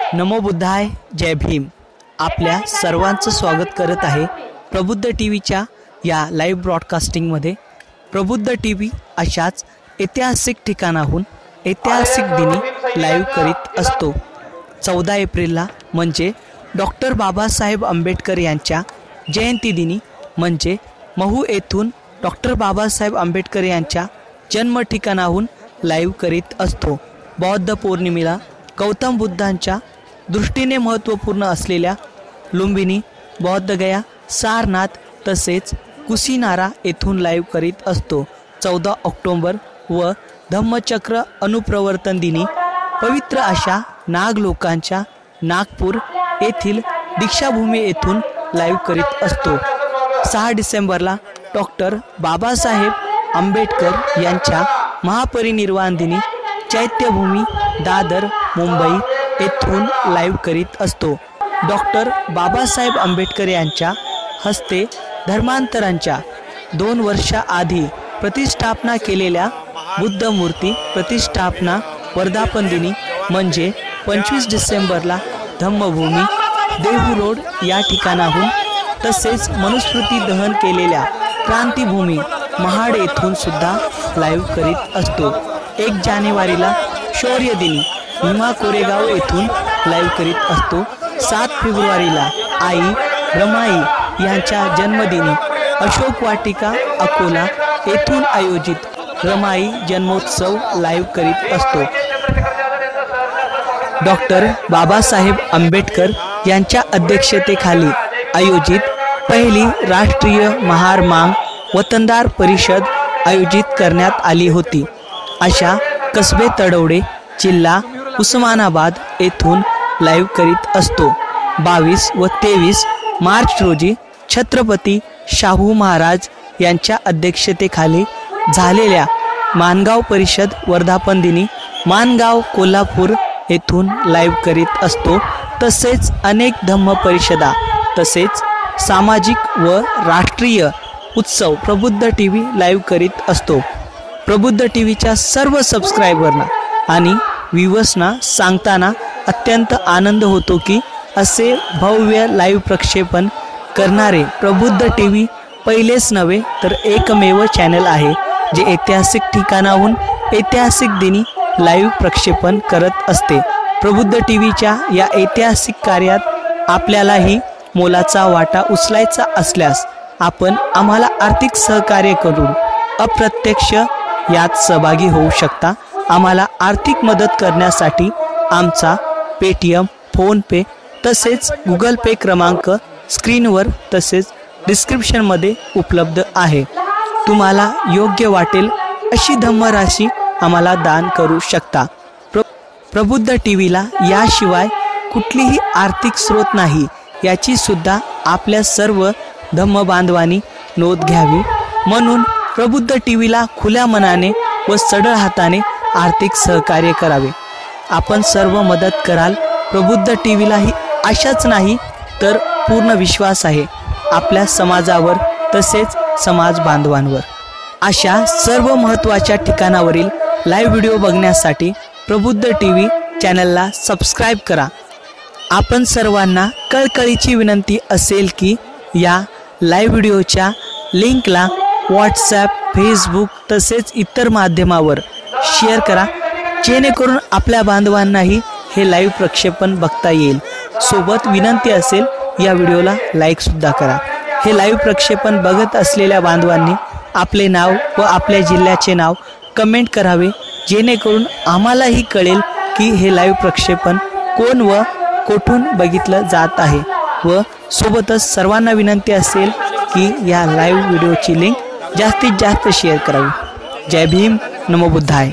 नमो बुद्धाय, जय भीम। आपल्या सर्वांचं स्वागत करत आहे प्रबुद्ध टी व्हीच्या या लाईव्ह ब्रॉडकास्टिंगमध्ये। प्रबुद्ध टी व्ही अशाच ऐतिहासिक ठिकाणाहून ऐतिहासिक दिनी लाईव्ह करीत असतो। 14 एप्रिलला म्हणजे डॉक्टर बाबासाहेब आंबेडकर यांच्या जयंतीदिनी म्हणजे महू येथून डॉक्टर बाबासाहेब आंबेडकर यांच्या जन्म ठिकाणाहून लाईव्ह करीत असतो। बौद्ध पौर्णिमेला गौतम बुद्धांच्या दृष्टीने महत्त्वपूर्ण असलेल्या लुंबिनी, बौद्धगया, सारनाथ तसेच कुसिनारा येथून लाईव्ह करीत असतो। 14 ऑक्टोबर व धम्मचक्र अनुप्रवर्तन दिनी पवित्र अशा नाग लोकांच्या नागपूर येथील दीक्षाभूमी येथून लाईव्ह करीत असतो। 6 डिसेंबरला डॉक्टर बाबासाहेब आंबेडकर यांच्या महापरिनिर्वाण दिनी चैत्यभूमी दादर मुंबई येथून लाईव्ह करीत असतो। डॉक्टर बाबासाहेब आंबेडकर यांच्या हस्ते धर्मांतरांच्या 2 वर्षाआधी प्रतिष्ठापना केलेल्या बुद्ध मूर्ती प्रतिष्ठापना वर्धापन दिनी म्हणजे 25 डिसेंबरला धम्मभूमी देहू रोड या ठिकाणाहून तसेच मनुस्मृती दहन केलेल्या क्रांतीभूमी महाड येथून सुद्धा लाईव्ह करीत असतो। 1 जानेवारीला शौर्य दिनी भीमा कोरेगाव येथून लाईव्ह करीत असतो। 7 फेब्रुवारीला आई रमाई यांच्या जन्मदिनी अशोक वाटिका अकोला येथून आयोजित रमाई जन्मोत्सव लाईव्ह करीत असतो। डॉक्टर बाबासाहेब आंबेडकर यांच्या अध्यक्षतेखाली आयोजित पहिली राष्ट्रीय महार मांग वतनदार परिषद आयोजित करण्यात आली होती। अशा कसबे तडवडे जिल्हा उस्मानाबाद येथून लाईव्ह करीत असतो। 22 व 23 मार्च रोजी छत्रपती शाहू महाराज यांच्या अध्यक्षतेखाली झालेल्या माणगाव परिषद वर्धापन दिनी माणगाव कोल्हापूर येथून लाईव्ह करीत असतो। तसेच अनेक धम्म परिषदा तसेच सामाजिक व राष्ट्रीय उत्सव प्रबुद्ध टी व्ही लाईव्ह करीत असतो। प्रबुद्ध टी व्हीच्या सर्व सबस्क्रायबरना आणि व्ह्यूअर्सना सांगताना अत्यंत आनंद होतो की असे भव्य लाईव्ह प्रक्षेपण करणारे प्रबुद्ध टी व्ही पहिलेच नव्हे तर एकमेव चॅनल आहे जे ऐतिहासिक ठिकाणाहून ऐतिहासिक दिनी लाईव्ह प्रक्षेपण करत असते। प्रबुद्ध टी व्हीच्या या ऐतिहासिक कार्यात आपल्यालाही मोलाचा वाटा उचलायचा असल्यास आपण आम्हाला आर्थिक सहकार्य करून अप्रत्यक्ष यात सहभागी होऊ शकता। आम्हाला आर्थिक मदत करण्यासाठी आमचा पेटीएम, फोनपे तसेच गुगल पे क्रमांक स्क्रीनवर तसेच डिस्क्रिप्शनमध्ये उपलब्ध आहे। तुम्हाला योग्य वाटेल अशी धम्मराशी आम्हाला दान करू शकता। प्रबुद्ध टी व्हीला याशिवाय कुठलीही आर्थिक स्रोत नाही याची सुद्धा आपल्या सर्व धम्म बांधवांनी नोंद घ्यावी। म्हणून प्रबुद्ध टी व्हीला खुल्या मनाने व सढळ हाताने आर्थिक सहकार्य करावे। आपण सर्व मदत कराल। प्रबुद्ध टी व्हीलाही आशाच नाही तर पूर्ण विश्वास आहे आपल्या समाजावर तसेच समाज बांधवांवर। अशा सर्व महत्त्वाच्या ठिकाणावरील लाईव्ह व्हिडिओ बघण्यासाठी प्रबुद्ध टी व्ही चॅनलला सबस्क्राईब करा। आपण सर्वांना कळकळीची विनंती असेल की या लाईव्ह व्हिडिओच्या लिंकला व्हॉट्सॲप, फेसबुक तसेच इतर माध्यमावर शेअर करा जेणेकरून आपल्या बांधवांनाही हे लाईव्ह प्रक्षेपण बघता येईल। सोबत विनंती असेल या व्हिडिओला लाईकसुद्धा करा। हे लाईव्ह प्रक्षेपण बघत असलेल्या बांधवांनी आपले नाव व आपल्या जिल्ह्याचे नाव कमेंट करावे जेणेकरून आम्हालाही कळेल की हे लाईव्ह प्रक्षेपण कोण व कोठून बघितलं जात आहे। व सोबतच सर्वांना विनंती असेल की या लाईव्ह व्हिडिओची लिंक जास्तीत जास्त शेअर करावी। जय भीम, नमो बुद्धाय।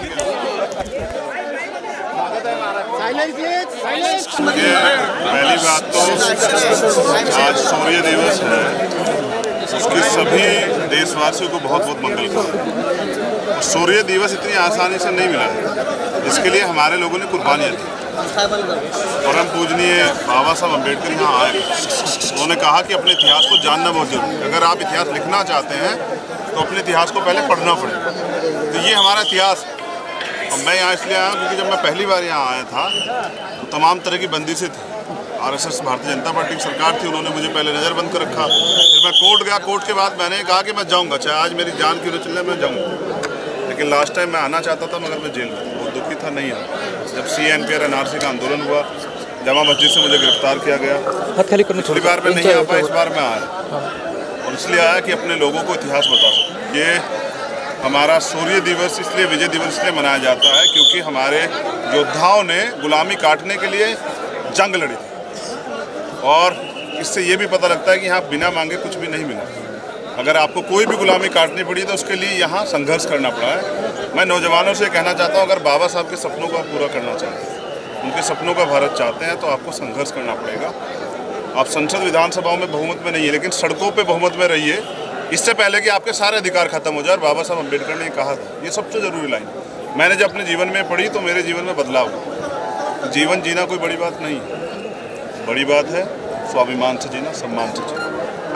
पहली बात तो आज शौर्य दिवस है, उसके सभी देशवासियों को बहुत बहुत मंगल कामना। शौर्य दिवस इतनी आसानी से नहीं मिला है, इसके लिए हमारे लोगों ने कुर्बानियाँ दी। परम पूजनीय बाबा साहब अम्बेडकर यहाँ आए, उन्होंने कहा कि अपने इतिहास को जानना बहुत जरूरी है। अगर आप इतिहास लिखना चाहते हैं तो अपने इतिहास को पहले पढ़ना पड़ेगा। तो ये हमारा इतिहास और मैं यहाँ इसलिए आया क्योंकि जब मैं पहली बार यहाँ आया था तो तमाम तरह की बंदिशें थी। आरएसएस भारतीय जनता पार्टी की सरकार थी, उन्होंने मुझे पहले नज़रबंद कर रखा। फिर मैं कोर्ट गया, कोर्ट के बाद मैंने कहा कि मैं जाऊँगा, चाहे आज मेरी जान क्यों न चले, मैं जाऊँगा। लेकिन लास्ट टाइम मैं आना चाहता था मगर मैं जेल में बहुत दुखी था, नहीं आया। जब CNPR NRC का आंदोलन हुआ, जामा मस्जिद से मुझे गिरफ्तार किया गया, पिछली बार मैं नहीं आ पाया, इस बार मैं आया। और इसलिए आया कि अपने लोगों को इतिहास बता सकूं। ये हमारा शौर्य दिवस इसलिए, विजय दिवस इसलिए मनाया जाता है क्योंकि हमारे योद्धाओं ने गुलामी काटने के लिए जंग लड़ी थी। और इससे ये भी पता लगता है कि यहाँ बिना मांगे कुछ भी नहीं मिला। अगर आपको कोई भी गुलामी काटनी पड़ी तो उसके लिए यहाँ संघर्ष करना पड़ा है। मैं नौजवानों से कहना चाहता हूँ, अगर बाबा साहब के सपनों को आप पूरा करना चाहते हैं, उनके सपनों का भारत चाहते हैं, तो आपको संघर्ष करना पड़ेगा। आप संसद विधानसभाओं में बहुमत में नहीं है, लेकिन सड़कों पे बहुमत में रहिए, इससे पहले कि आपके सारे अधिकार खत्म हो जाए। और बाबा साहब अम्बेडकर ने कहा था, ये सबसे ज़रूरी लाइन मैंने जब अपने जीवन में पढ़ी तो मेरे जीवन में बदलाव हुआ। जीवन जीना कोई बड़ी बात नहीं है, बड़ी बात है स्वाभिमान से जीना, सम्मान से जीना।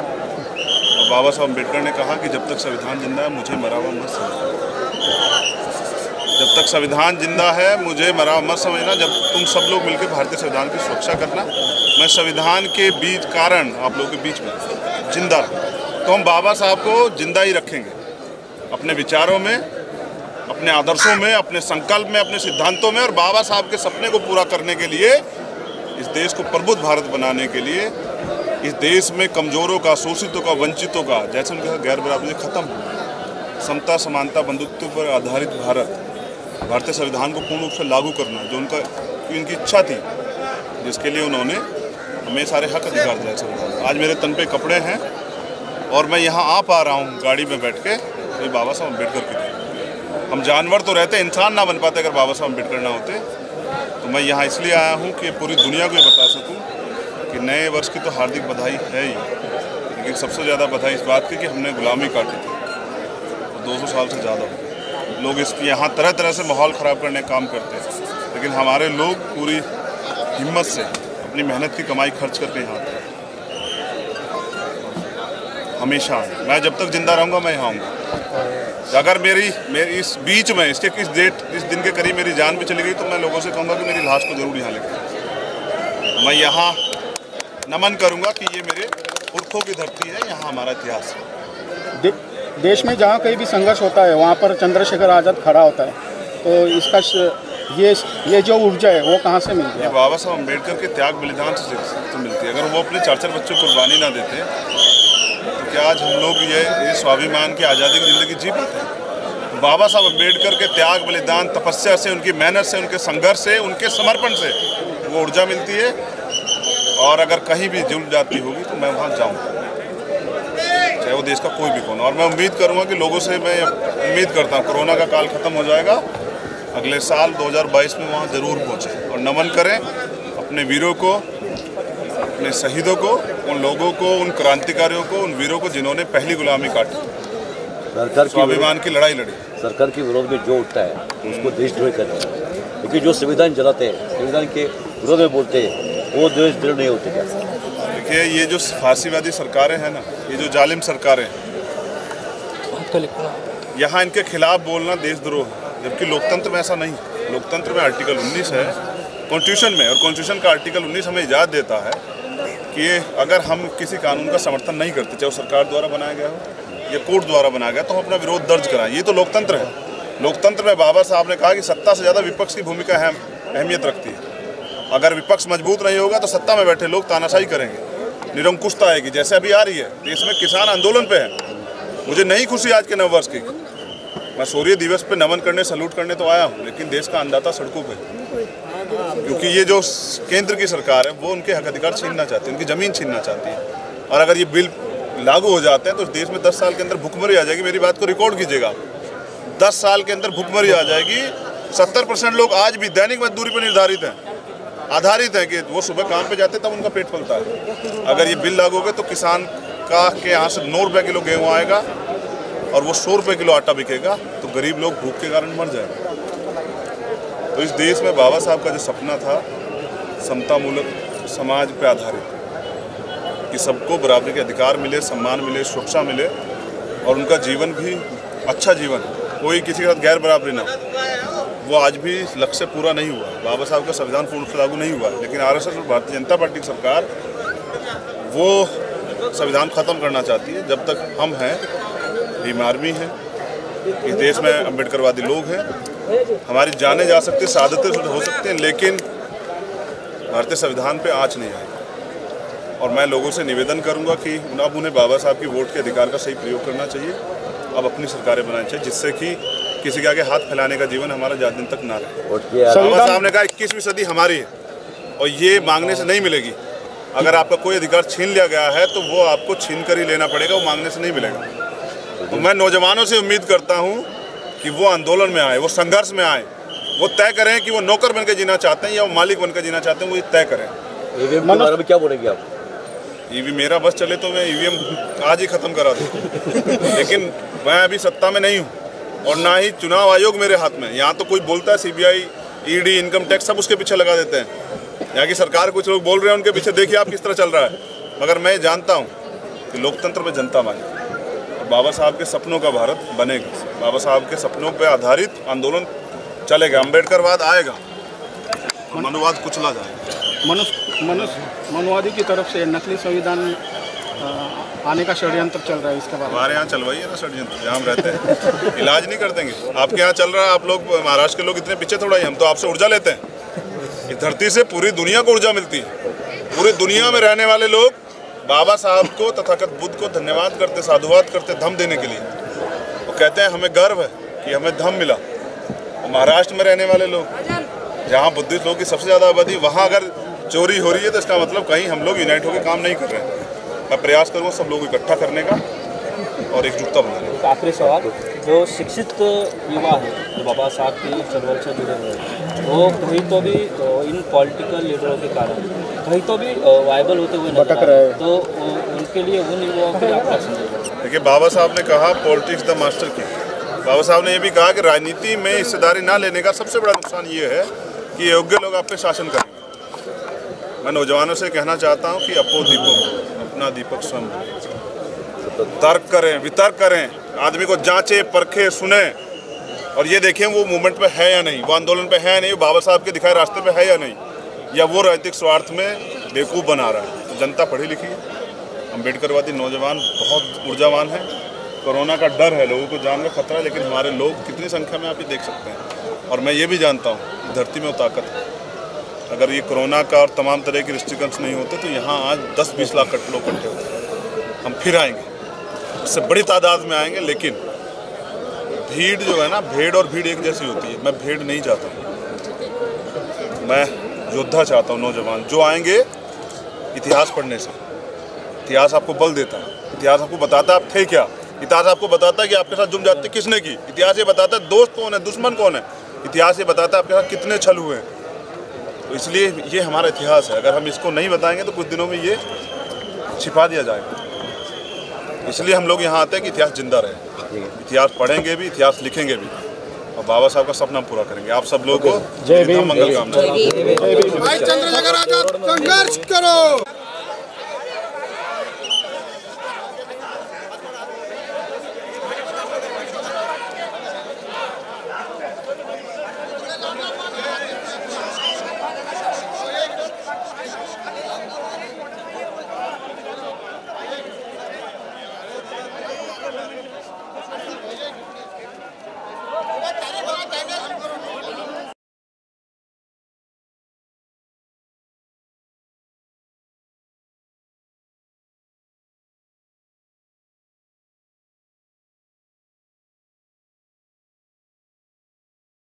और बाबा साहब अम्बेडकर ने कहा कि जब तक संविधान जिंदा है मुझे मरा हुआ मत समझना। जब तक संविधान जिंदा है मुझे मरा मत समझना। जब तुम सब लोग मिलकर भारतीय संविधान की सुरक्षा करना, मैं संविधान के बीच कारण आप लोगों के बीच में जिंदा, तो हम बाबा साहब को जिंदा ही रखेंगे अपने विचारों में, अपने आदर्शों में, अपने संकल्प में, अपने सिद्धांतों में। और बाबा साहब के सपने को पूरा करने के लिए, इस देश को प्रबुद्ध भारत बनाने के लिए, इस देश में कमजोरों का, शोषितों का, वंचितों का, जैसे उनके गैर बराबरी खत्म, समता, समानता, बंधुत्व पर आधारित भारत, भारतीय संविधान को पूर्ण रूप से लागू करना, जो उनकी इच्छा थी, जिसके लिए उन्होंने हमें सारे हक अधिकार दिया संविधान। आज मेरे तन पे कपड़े हैं और मैं यहाँ आ पा रहा हूँ गाड़ी में बैठ के, तो बाबा साहब अम्बेडकर की देन। हम जानवर तो रहते, इंसान ना बन पाते अगर बाबा साहब अम्बेडकर ना होते। तो मैं यहाँ इसलिए आया हूँ कि पूरी दुनिया को ये बता सकूँ कि नए वर्ष की तो हार्दिक बधाई है ही, लेकिन सबसे ज़्यादा बधाई इस बात की कि हमने गुलामी काटी थी, 200 साल से ज़्यादा हो गए। लोग इसकी यहाँ तरह तरह से माहौल ख़राब करने का काम करते हैं, लेकिन हमारे लोग पूरी हिम्मत से अपनी मेहनत की कमाई खर्च करके यहाँ आते हैं। हमेशा मैं जब तक जिंदा रहूँगा मैं यहाँ आऊँगा। अगर मेरी इस बीच में इस दिन के करीब मेरी जान भी चली गई तो मैं लोगों से कहूँगा कि मेरी लाश को जरूर यहाँ लेकर मैं यहाँ नमन करूँगा कि ये मेरे पुरखों की धरती है, यहाँ हमारा इतिहास है। देश में जहाँ कहीं भी संघर्ष होता है वहाँ पर चंद्रशेखर आज़ाद खड़ा होता है, तो इसका ये जो ऊर्जा है वो कहाँ से मिलती है? बाबा साहब अम्बेडकर के त्याग बलिदान से तो मिलती है। अगर वो अपने 4-4 बच्चों को कुर्बानी ना देते तो क्या आज हम लोग ये स्वाभिमान की आज़ादी की ज़िंदगी जी पाते हैं? बाबा साहब अम्बेडकर के त्याग बलिदान, तपस्या से, उनकी मेहनत से, उनके संघर्ष से, उनके समर्पण से वो ऊर्जा मिलती है। और अगर कहीं भी जुल्म जाती होगी तो मैं वहाँ जाऊँगा, चाहे वो देश का कोई भी कौन। और मैं उम्मीद करूँगा कि लोगों से मैं उम्मीद करता हूँ कोरोना का काल ख़त्म हो जाएगा, अगले साल 2022 में वहाँ ज़रूर पहुँचें और नमन करें अपने वीरों को, अपने शहीदों को, उन लोगों को, उन क्रांतिकारियों को, उन वीरों को जिन्होंने पहली गुलामी काटी, सरकार स्वाभिमान की लड़ाई लड़ी। सरकार के विरोध में जो उठता है उसको देशद्रोही करते हैं, क्योंकि जो संविधान चलाते हैं, संविधान के विरोध में बोलते हैं, वो देशद्रोही नहीं होते। क्या देखिए, ये जो फांसीवादी सरकारें हैं ना, ये जो जालिम सरकारें हैं, यहाँ इनके खिलाफ बोलना देशद्रोह है, जबकि लोकतंत्र में ऐसा नहीं। लोकतंत्र में आर्टिकल 19 है कॉन्स्टिट्यूशन में, और कॉन्स्टिट्यूशन का आर्टिकल 19 हमें इजाज़त देता है कि अगर हम किसी कानून का समर्थन नहीं करते, चाहे वो सरकार द्वारा बनाया गया हो या कोर्ट द्वारा बनाया गया, तो हम अपना विरोध दर्ज कराएं। ये तो लोकतंत्र है। लोकतंत्र में बाबा साहब ने कहा कि सत्ता से ज़्यादा विपक्ष की भूमिका अहमियत रखती है। अगर विपक्ष मजबूत नहीं होगा तो सत्ता में बैठे लोग तानाशाही करेंगे, निरंकुशता आएगी, जैसे अभी आ रही है। देश में किसान आंदोलन पे है। मुझे नहीं खुशी आज के 9 वर्ष की, मैं शौर्य दिवस पे नमन करने, सैल्यूट करने तो आया हूँ, लेकिन देश का अन्नदाता सड़कों पे, क्योंकि ये जो केंद्र की सरकार है वो उनके हक अधिकार छीनना चाहती है, उनकी ज़मीन छीनना चाहती है। और अगर ये बिल लागू हो जाते हैं तो इस देश में 10 साल के अंदर भुखमरी आ जाएगी। मेरी बात को रिकॉर्ड कीजिएगा, 10 साल के अंदर भुखमरी आ जाएगी। 70% लोग आज भी दैनिक मजदूरी पर आधारित हैं कि वो सुबह काम पे जाते तब उनका पेट पलता है। अगर ये बिल लागू हो गए तो किसान के यहाँ से 9 रुपये किलो गेहूँ आएगा और वो 100 रुपये किलो आटा बिकेगा, तो गरीब लोग भूख के कारण मर जाएंगे। तो इस देश में बाबा साहब का जो सपना था समतामूलक समाज पे आधारित, कि सबको बराबरी के अधिकार मिले, सम्मान मिले, सुरक्षा मिले और उनका जीवन भी अच्छा जीवन, कोई किसी के साथ गैर बराबरी ना हो। वो आज भी लक्ष्य पूरा नहीं हुआ। बाबा साहब का संविधान पूर्ण रूप से लागू नहीं हुआ, लेकिन आरएसएस और भारतीय जनता पार्टी की सरकार वो संविधान खत्म करना चाहती है। जब तक हम हैं, भीम आर्मी है, इस देश में अम्बेडकरवादी लोग हैं, हमारी जानें जा सकती है, शहादतें हो सकती हैं, लेकिन भारतीय संविधान पे आँच नहीं आएगी। और मैं लोगों से निवेदन करूंगा कि अब उन्हें बाबा साहब की वोट के अधिकार का सही प्रयोग करना चाहिए, अब अपनी सरकारें बनानी चाहिए, जिससे कि किसी के आगे हाथ फैलाने का जीवन हमारा ज़्यादा दिन तक ना रहे। बाबा साहब ने कहा 21वीं सदी हमारी है और ये मांगने से नहीं मिलेगी। अगर आपका कोई अधिकार छीन लिया गया है तो वो आपको छीन कर ही लेना पड़ेगा, वो मांगने से नहीं मिलेगा। तो मैं नौजवानों से उम्मीद करता हूँ कि वो आंदोलन में आए, वो संघर्ष में आए, वो तय करें कि वो नौकर बन के जीना चाहते हैं या वो मालिक बन के जीना चाहते हैं, वो ये तय करें। ईवीएम के बारे में क्या बोलेंगे आप? ईवीएम मेरा बस चले तो मैं ईवीएम आज ही खत्म करा दूँ, लेकिन मैं अभी सत्ता में नहीं हूँ और ना ही चुनाव आयोग मेरे हाथ में। यहाँ तो कोई बोलता है सीबीआई, ईडी, इनकम टैक्स सब उसके पीछे लगा देते हैं। यहाँ की सरकार कुछ लोग बोल रहे हैं, उनके पीछे देखिए आप किस तरह चल रहा है। मगर मैं जानता हूँ कि लोकतंत्र में जनता मांगे और बाबा साहब के सपनों का भारत बनेगा। बाबा साहब के सपनों पर आधारित आंदोलन चलेगा, अम्बेडकरवाद आएगा, मनुवाद कुचला जाएगा। मनुवादी की तरफ से नकली संविधान आने का षड्यंत्र चल रहा है, इसके बारे में हमारे यहाँ चलवाइए ना षड्यंत्र, जहाँ हम रहते हैं। इलाज नहीं कर देंगे। आपके यहाँ चल रहा है, आप लोग महाराष्ट्र के लोग इतने पीछे थोड़ा ही, हम तो आपसे ऊर्जा लेते हैं। इस धरती से पूरी दुनिया को ऊर्जा मिलती है। पूरी दुनिया में रहने वाले लोग बाबा साहब को, तथागत बुद्ध को धन्यवाद करते, साधुवाद करते धम्म देने के लिए। वो कहते हैं हमें गर्व है कि हमें धम्म मिला। और महाराष्ट्र में रहने वाले लोग, जहाँ बुद्धिस्ट लोगों की सबसे ज़्यादा आबादी, वहाँ अगर चोरी हो रही है तो इसका मतलब कहीं हम लोग यूनाइट होकर काम नहीं कर रहे हैं। मैं प्रयास करूँगा सब लोग इकट्ठा करने का और एकजुटता बनाने का। आखिरी सवाल, जो शिक्षित युवा है जो बाबा साहब की चळवळ से जुड़े हुए हैं, वो कहीं तो भी इन पॉलिटिकल लीडरों के कारण कहीं तो भी वायबल होते हुए नजर आ रहे हैं, तो उनके लिए उन युवाओं के लिए आप क्या समझेंगे? देखिए, बाबा साहब ने कहा पॉलिटिक्स द मास्टर की। बाबा साहब ने ये भी कहा कि राजनीति में हिस्सेदारी ना लेने का सबसे बड़ा नुकसान ये है कि योग्य लोग आप पे शासन करेंगे। मैं नौजवानों से कहना चाहता हूँ कि अपो दीपक, अपना दीपक स्वयं, तर्क करें, वितर्क करें, आदमी को जांचे, परखे, सुने और ये देखें वो मूवमेंट पे है या नहीं, वो आंदोलन पे है या नहीं, वो बाबा साहब के दिखाए रास्ते पे है या नहीं, या वो राजनीतिक स्वार्थ में बेवकूफ़ बना रहा है। तो जनता पढ़ी लिखी है, अम्बेडकरवादी नौजवान बहुत ऊर्जावान है। कोरोना का डर है, लोगों को जान का खतरा है, लेकिन हमारे लोग कितनी संख्या में आप ये देख सकते हैं। और मैं ये भी जानता हूँ धरती में वो ताकत है। अगर ये कोरोना का और तमाम तरह के रिस्ट्रिक्शंस नहीं होते तो यहाँ आज 10-20 लाख लोग इकट्ठे होते। हम फिर आएंगे, उससे बड़ी तादाद में आएंगे, लेकिन भीड़ जो है ना, भेड़ और भीड़ एक जैसी होती है। मैं भेड़ नहीं चाहता हूँ, मैं योद्धा चाहता हूँ, नौजवान जो आएंगे इतिहास पढ़ने से। इतिहास आपको बल देता है, इतिहास आपको बताता है आप थे क्या, इतिहास आपको बताता है कि आपके साथ जुर्म ज्यादती किसने की, इतिहास ये बताता है दोस्त कौन है, दुश्मन कौन है, इतिहास ये बताता है आपके साथ कितने छल हुए हैं। तो इसलिए ये हमारा इतिहास है। अगर हम इसको नहीं बताएंगे तो कुछ दिनों में ये छिपा दिया जाएगा। इसलिए हम लोग यहाँ आते हैं कि इतिहास जिंदा रहे, इतिहास पढ़ेंगे भी, इतिहास लिखेंगे भी और बाबा साहब का सपना पूरा करेंगे। आप सब लोगों को जय भीम, मंगल कामना। भाई चंद्रशेखर आजाद संघर्ष करो।